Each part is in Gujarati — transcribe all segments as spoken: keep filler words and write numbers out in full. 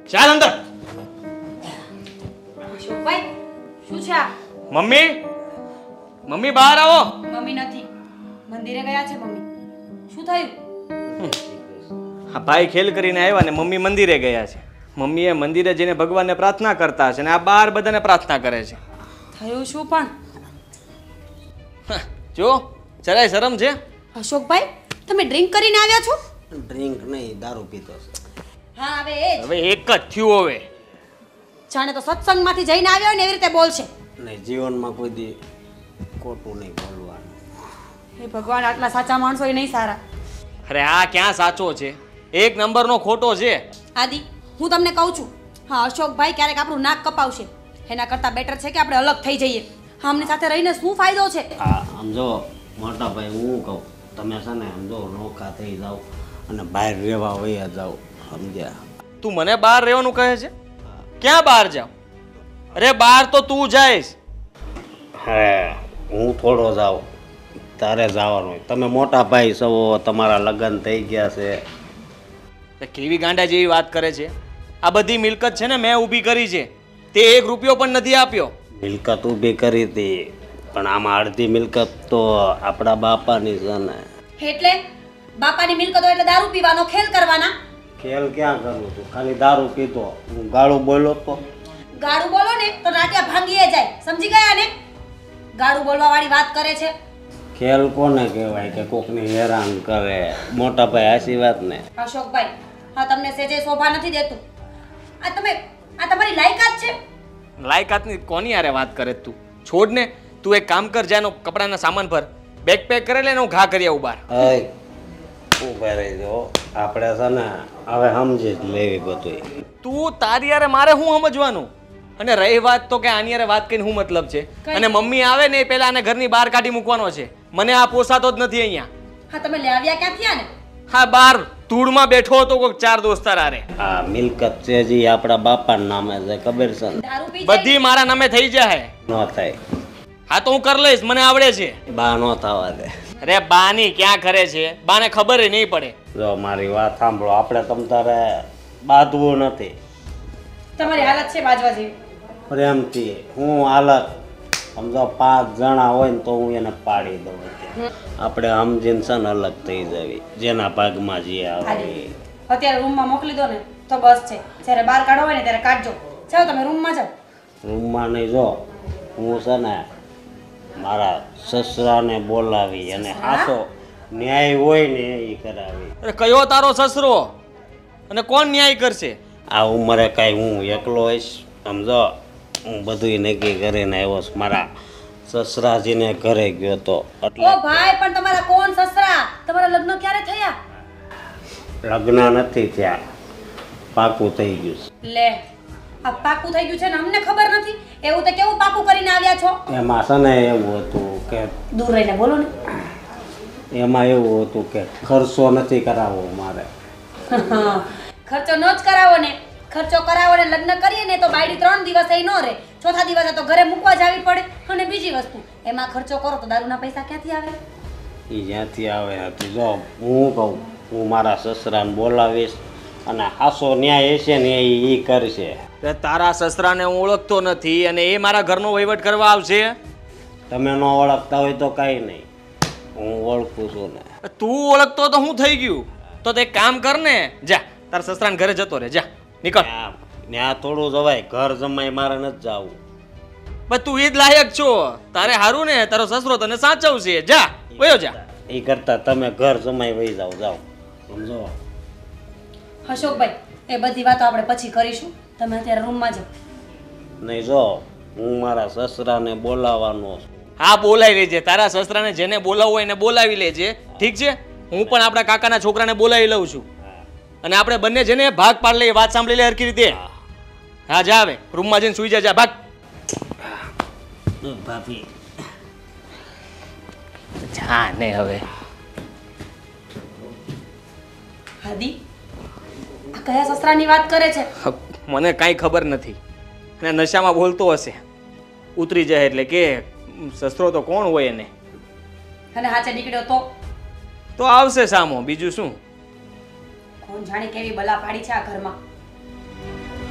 ચાલ અંદર. અશોકભાઈ શું છે આ? મમ્મી મમ્મી બહાર આવો. મમ્મી નથી, મંદિરે ગયા છે મમ્મી. શું થયું? હા ભાઈ ખેલ કરીને આવ્યા ને મમ્મી મંદિરે ગયા છે. મમ્મીએ મંદિરે જઈને ભગવાનને પ્રાર્થના કરતા હશે ને આ બહાર બધાને પ્રાર્થના કરે છે. થયું શું પણ? જો જરાય શરમ છે? અશોકભાઈ તમે ડ્રિંક કરીને આવ્યા છો? ડ્રિંક નહીં, દારૂ પીતો છે. હા હવે એ જ. હવે એક જ થયું. હવે જાણે તો સત્સંગમાંથી જઈને આવ્યો હોય ને એવી રીતે બોલશે. નહીં, જીવનમાં કોઈ દી ખોટું નહીં બોલવાનું. હે ભગવાન, આટલા સાચા માણસો એ નહીં સારા. અરે આ ક્યાં સાચો છે? એક નંબરનો ખોટો છે. આદિ હું તમને કહું છું, હા અશોકભાઈ ક્યારેક આપણું નાક કપાવશે. એના કરતાં બેટર છે કે આપણે અલગ થઈ જઈએ. આમની સાથે રહીને શું ફાયદો છે? હા સમજો મોટા ભાઈ, હું કહું તમે છે ને સમજો નોખા થઈ જાઓ અને બહાર રહેવા વયા જાઓ, સમજ્યા? તું મને બહાર રહેવાનું કહે છે? ક્યાં બહાર જાવ? અરે બહાર તો તું જાઈશ. હા હું થોડો જાઉં, તારે જવાનું હોય. તમે મોટા ભાઈ છો, તમારા લગ્ન થઈ ગયા છે. તે કેવી ગાંડા જેવી વાત કરે છે? આ બધી મિલકત છે ને મેં ઊભી કરી છે. તે એક રૂપિયો પણ નથી આપ્યો. મિલકત ઊભી કરી હતી પણ આમાં અડધી મિલકત તો આપણા બાપાની છે ને. એટલે બાપાની મિલકતો એટલે દારૂ પીવાનો, ખેલ કરવાના. ખેલ ક્યાં કરું છું? ખાલી દારૂ પીતો. હું ગાળું બોલ્યો તો? ગાડું બોલો ને તો નાટ્યા ભાંગીએ જાય, સમજી ગયા ને? ગાડું બોલવા વાળી વાત કરે છે. ખેલ કોને કહેવાય કે કોકને હેરાન કરે? મોટા ભાઈ આશી વાત ને. અશોકભાઈ હા તમને સેજે શોભા નથી દેતું. આ તમે આ તમારી લાયકાત છે? લાયકાતની કોની યારે વાત કરે તું? છોડ ને. તું એક કામ કર, જાનો કપડાના સામાન ભર, બેગ પેક કરે લે ને હું ઘા કરી આવું બહાર. અય ઉભા રહી જો, આપણે છે ને હવે સમજી જ લેવી બધું. તું તારી યારે મારે શું સમજવાનું? અને રહી વાત તો કે આની યારે વાત કરીને શું મતલબ છે? અને મમ્મી આવે ને એ પહેલા આને ઘરની બહાર કાઢી મૂકવાનો છે. મને આ પોસાતો જ નથી અહીંયા. હા તમે લે આવ્યા ક્યાંથી આને? હા બહાર ધૂળમાં બેઠો હતો કોઈક ચાર દોસ્તાર આરે. આ મિલકત છે જે આપણા બાપાના નામે છે, ખબર છે ને? દારૂ પી બધી મારા નામે થઈ જાય. ન થાય. હા તો હું કરી લઈશ, મને આવડે છે. બા નો થવા દે. અરે બાની ક્યાં કરે છે? બાને ખબર ય નહીં પડે. જો મારી વાત સાંભળો, આપણે તમ તારે બાંધવું નથી. તમારી હાલત છે બાજવા જેવી. પ્રેમથી હું હાલત સમજો પાંચ જણા હોય ને તો હું એને પાડી દઉં. આપણે સમજીને છે ને અલગ થઈ જવી, જેના ભાગમાં જે આવે. અત્યારે રૂમમાં મોકલી દો ને તો બસ છે. જ્યારે બહાર કાઢો હોય ને ત્યારે કાઢજો. ચાલો તમે રૂમમાં જાઓ. રૂમમાં નહીં, જો હું છે ને મારા સસરાને બોલાવી અને હાસો ન્યાય હોય ને એ કરાવી. અરે કયો તારો સસરો? અને કોણ ન્યાય કરશે? આ ઉંમરે કાંઈ હું એકલો હોઈશ? સમજો હું બધું નક્કી કરીને આવ્યો છું. મારા સસરાજીને ઘરે ગયો તો એટલે. ઓ ભાઈ પણ તમારા કોણ સસરા? તમારા લગ્ન ક્યારે થયા? લગ્ન નથી થયા, પાકું થઈ ગયું છે. લે આ પાકું થઈ ગયું છે ને અમને ખબર નથી. એવું તો કેવું પાકું કરીને આવ્યા છો? એમાં છે ને એવું હતું કે દૂર રહીને બોલો ને. એમાં એવું હતું કે ખર્ચો નથી કરાવવો મારે. ખર્ચો ન જ કરાવો ને. ખર્ચો કરાવો ને લગ્ન કરીએ ને તો બાયડી ત્રણ દિવસ એ ન રહે, ચોથા દિવસે તો ઘરે મૂકવા જાવી પડે. અને બીજી વસ્તુ, એમાં ખર્ચો કરો તો દારૂના પૈસા ક્યાંથી આવે? એ જ્યાંથી આવે નથી. જો હું કહું, હું મારા સસરાને બોલાવીશ અને હાસો ન્યાય હશે ને એ ઈ કરશે. તારા સસરાને હું ઓળખતો નથી અને એ મારા ઘરનો વહીવટ કરવા આવશે. તમે ન ઓળખતા હોય તો કાંઈ નહીં, હું ઓળખું છું ને. તું ઓળખતો તો હું થઈ ગયું? તો તે કામ કર ને, જા તારા સસરાને ઘરે જતો રહે, જા નીકળ. ત્યાં થોડું જવાય, ઘર જમાય મારે નથી જવું. બસ તું ઈ જ લાયક છો. તારે હારું ને તારો સસરો તને સાચવશે. જા વયો જા. એ કરતા તમે ઘર જમાય વહી જાઓ, જાઓ. સમજો અશોકભાઈ એ બધી વાતો આપણે પછી કરીશું. તમે અત્યારે રૂમમાં જાઓ. નહીં, જો હું મારા સસરાને બોલાવવાનો છું. હા બોલાવી લેજે. તારા સસરાને જેને બોલાવવું હોય એને બોલાવી લેજે, ઠીક છે? હું પણ આપણા કાકાના છોકરાને બોલાવી લઉં છું અને આપણે બંને જેને ભાગ પાડ લઈએ. વાત સાંભળી લે હરખી રીતે. હા જા, હવે રૂમમાં જઈને સુઈ જા. જા ભાગ. ભાભી જા ને હવે. હાદી આ કયા સસરાની વાત કરે છે? મને કાંઈ ખબર નથી. અને નશામાં બોલતો હશે. ઉતરી જાય એટલે કે સસરો તો કોણ હોય એને. અને હાચે નીકળ્યો તો તો આવશે સામો, બીજું શું? કોણ જાણે કેવી બલા પાડી છે આ ઘરમાં.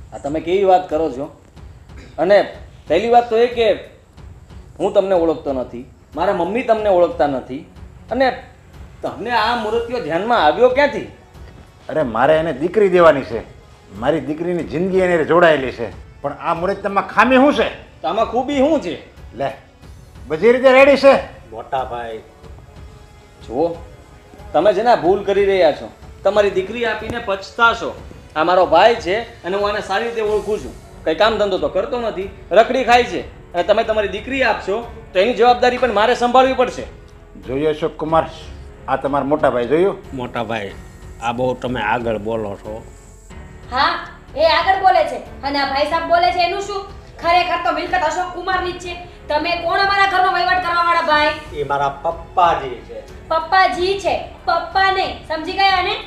આ તમે કેવી વાત કરો છો? અને પહેલી વાત તો એ કે હું તમને ઓળખતો નથી, મારા મમ્મી તમને ઓળખતા નથી, અને તમને આ મૂર્તિઓ ધ્યાનમાં આવ્યો ક્યાંથી? અરે મારે એને દીકરી દેવાની છે, મારી દીકરીની જિંદગી એને જોડાયેલી છે, પણ આ મુહૂર્તમાં ખામી શું છે? તો આમાં ખૂબી શું છે? લે બધી રીતે રેડી છે. મોટા ભાઈ જુઓ, તમે જેને આ ભૂલ કરી રહ્યા છો, તમારી દીકરી આપીને પછતાશો. આ મારો ભાઈ છે અને હું આને સારી રીતે ઓળખું છું. કંઈ કામ ધંધો તો કરતો નથી, રખડી ખાય છે, અને તમે તમારી દીકરી આપશો તો એની જવાબદારી પણ મારે સંભાળવી પડશે. જોયું અશોક કુમાર, આ તમારા મોટા ભાઈ જોયું? મોટા ભાઈ આ બહુ તમે આગળ બોલો છો. હા, એ આગળ બોલે છે અને આ ભાઈ સાહેબ બોલે છે એનું શું? ખરેખર તો મિલકત અશોક કુમારની જ છે. તમે કોણ અમારા ઘરનો વહીવટ કરવા વાળા ભાઈ? એ મારા પપ્પાજી છે. પપ્પાજી છે, પપ્પા નહીં. સમજી ગયા ને?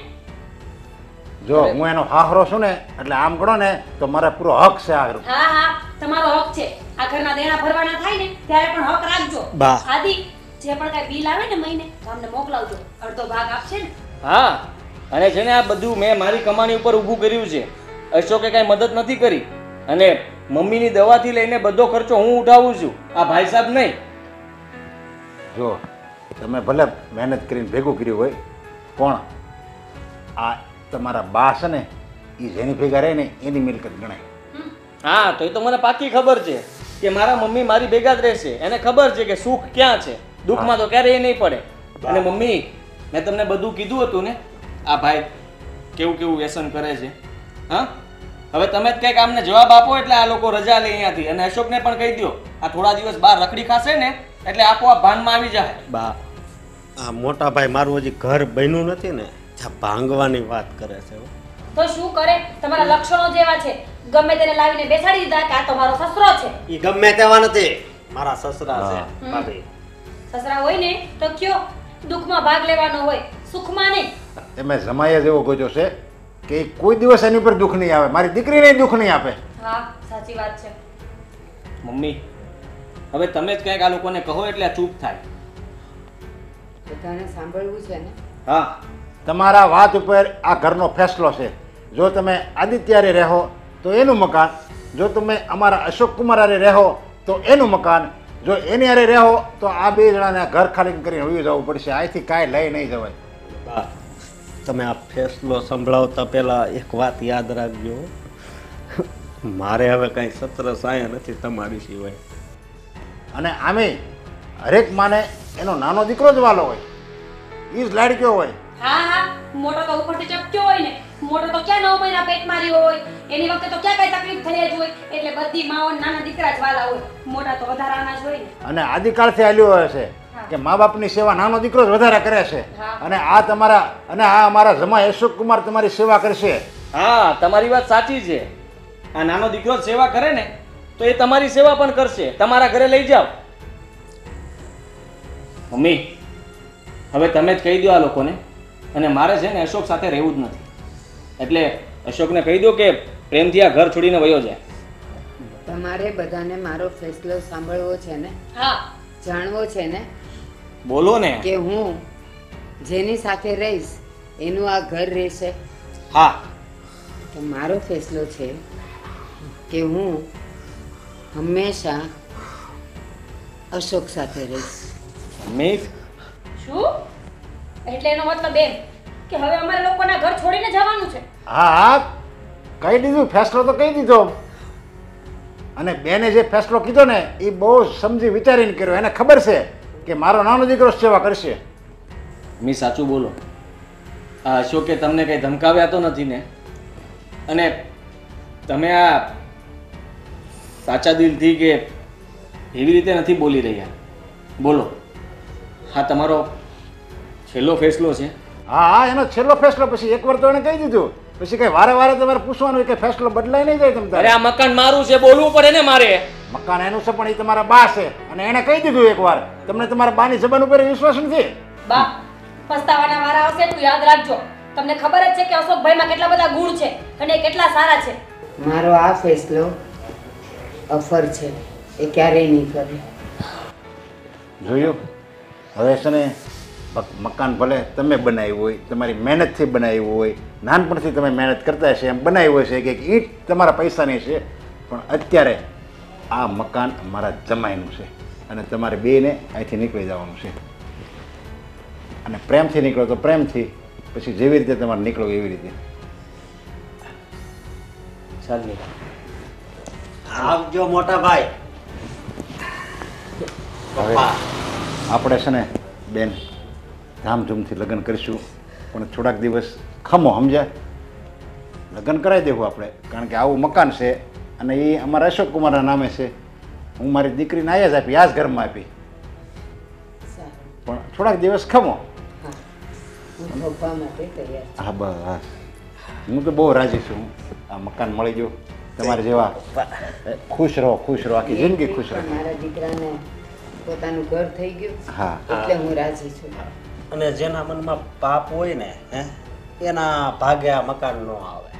જો હું એનો હાહરો છું ને, એટલે આમ ગણો ને તો મારા પૂરો હક છે આ. હા હા, તમારો હક છે. આ ઘરના દેણા ભરવાના થાય ને ત્યારે પણ હક રાખજો. બા. આદિ જે પણ કાંઈ બિલ આવે ને મહિને તો અમને મોકલાવજો, અડધો ભાગ આપશે ને. હા, અને જેને આ બધું મેં મારી કમાણી ઉપર ઊભું કર્યું છે, અશોકે કાંઈ મદદ નથી કરી, અને મમ્મીની દવાથી લઈને બધો ખર્ચો હું ઉઠાવું છું, આ ભાઈ સાહેબ નહીં. જો તમે ભલે મહેનત કરીને ભેગું કર્યું હોય, પણ આ તમારા બા છે ને એ જેની ભેગા રહે ને એની મિલકત ગણાય. હા, તો એ તો મને પાકી ખબર છે કે મારા મમ્મી મારી ભેગા જ રહેશે. એને ખબર છે કે સુખ ક્યાં છે, દુઃખમાં તો ક્યારેય નહીં પડે. અને મમ્મી, મેં તમને બધું કીધું હતું ને, આ ભાઈ કેવું કેવું વ્યસન કરે છે. હા, હવે તમે જ કંઈક આમને જવાબ આપો એટલે આ લોકો રજા લે અહીંયાથી. અને અશોકને પણ કહી દો, આ થોડા દિવસ બહાર રખડી ખાશે ને એટલે આપોઆપ ભાનમાં આવી જાય. બા, આ મોટા ભાઈ મારું હજી ઘર બન્યું નથી ને, ત્યાં ભાંગવાની વાત કરે છે. તો શું કરે? તમારા લક્ષણો જેવા છે. ગમે તેને લાવીને બેસાડી દીધા કે આ તો મારો સસરો છે. એ ગમે તેવા નથી, મારા સસરા છે. ભાભી સસરા હોય ને તો કયો, દુઃખમાં ભાગ લેવાનો હોય, સુખમાં નહીં. એમે જમાય જ એવો ગોજો છે કે ઈ કોઈ દિવસ એની ઉપર દુઃખ નહીં આવે, મારી દીકરીને દુઃખ નહીં આપે. હા, સાચી વાત છે. મમ્મી, હવે તમે જ કંઈક આ લોકોને કહો એટલે આ ચૂપ થાય. બધાને સાંભળવું છે ને? હા, તમારા વાત ઉપર આ ઘરનો ફેસલો છે. જો તમે આદિત્યારે રહો તો એનું મકાન, જો તમે અમારા અશોક કુમાર હારે રહો તો એનું મકાન, જો એની હારે રહો તો આ બે જણાને ઘર ખાલી કરીને વયું જવું પડશે. અહીંથી કાંઈ લઈ નહીં જવાય. બા, તમે આ ફેસલો સંભળાવતા પહેલા એક વાત યાદ રાખજો, મારે હવે કાંઈ સત્ર સાયા નથી તમારી સિવાય. અને આમે હરેક માને એનો નાનો દીકરો જ વાલો હોય, એ જ લાડક્યો હોય. હા હા, મોટો તો ઉપરથી ચપક્યો હોય ને, મોટો તો ક્યાં નવ મહિના પેટમાં રહ્યો હોય, એની વખતે તો ક્યાં કઈ તકલીફ થઈ જ હોય, એટલે બધી માઓ નાના દીકરા જ વાલા હોય, મોટા તો વધારાના જ હોય ને. અને આદિકાળથી હાલ્યું હોય છે કે મા બાપની સેવા નાનો દીકરો જ વધારે કરે છે. હા. અને આ તમારા અને આ અમારા જમાઈ અશોક કુમાર તમારી સેવા કરશે. હા, તમારી વાત સાચી છે. આ નાનો દીકરો જ સેવા કરે ને તો એ તમારી સેવા પણ કરશે. તમારા ઘરે લઈ જાઓ. મમ્મી, હવે તમે જ કહી દો આ લોકોને, અને મારે છે ને અશોક સાથે રહેવું જ નથી. એટલે અશોકને કહી દો કે પ્રેમથી આ ઘર છોડીને વયો જાય. તમારે બધાને મારો ફેસલો સાંભળવો છે ને? હા, જાણવો છે ને બોલો ને. કે હું જેની સાથે રહીશ એનું આ ઘર રહેશે? હા, તો મારો ફેસલો છે કે હું હંમેશા અશોક સાથે રહીશ. મમ્મી, શું? એટલે એનો મતલબ એમ કે હવે અમારે લોકોના ઘર છોડીને જવાનું છે? હા હા, કહી દીધું, ફેસલો તો કહી દીધો. અને બેને જે ફેસલો કીધો ને એ બહુ સમજી વિચારીને કર્યો. એને ખબર છે કે મારો નાનો દીકરો સેવા કરશે. મમ્મી સાચું બોલો, આ અશોકે તમને કંઈ ધમકાવ્યા તો નથી ને? અને તમે આ સાચા દિલથી કે એવી રીતે નથી બોલી રહ્યા? બોલો, હા તમારો છેલ્લો ફેસલો છે? હા હા, એનો છેલ્લો ફેસલો. પછી એકવાર તો એને કહી દીધું, પછી કઈ વારે વારે તમારે પૂછવાનું કે ફેસલો બદલાઈ નહીં જાય તમે અરે આ મકાન મારું છે, બોલવું પડે ને મારે. મકાન એનું છે પણ એ તમારા બા છે અને એને કહી દીધું એકવાર. તમને તમારા બાની જબાન ઉપર વિશ્વાસ નથી? બા, પસ્તાવાના વારા આવશે તું યાદ રાખજો. તમને ખબર જ છે કે અશોકભાઈમાં કેટલા બધા ગુણ છે અને એ કેટલા સારા છે. મારો આ ફેસલો અફર છે, એ ક્યારેય નહીં કરે. જોયું? હવે છે ને ભક- મકાન ભલે તમે બનાવ્યું હોય, તમારી મહેનતથી બનાવ્યું હોય, નાનપણથી તમે મહેનત કરતા હશે એમ બનાવ્યું હોય છે કે એક ઈંટ તમારા પૈસાની છે, પણ અત્યારે આ મકાન મારા જમાઈનું છે અને તમારે બેને અહીંથી નીકળી જવાનું છે. અને પ્રેમથી નીકળો તો પ્રેમથી, પછી જેવી રીતે તમારે નીકળો એવી રીતે. ચાલ આવજો મોટા ભાઈ. હવે આપણે છે ને બેન ધામધૂમથી લગ્ન કરીશું, પણ થોડાક દિવસ ખમો, સમજ્યા? લગ્ન કરાવી દેવું આપણે, કારણ કે આવું મકાન છે અને એ અમારા અશોક કુમારના નામે છે. હું મારી દીકરીને આયા જ આપી, આ જ ઘરમાં આપી, સારું. પણ થોડાક દિવસ ખમો. હા હું ભોગવા માટે તૈયાર છું. હા બસ, હું તો બહુ રાજી છું. આ મકાન મળી ગયું, તમારે જેવા ખુશ રહો, ખુશ રહો, આખી જિંદગી ખુશ રહો. મારા દીકરાને પોતાનું ઘર થઈ ગયું હા એટલે હું રાજી છું. અને જેના મનમાં પાપ હોય ને હે એના ભાગે આ મકાન ન આવે.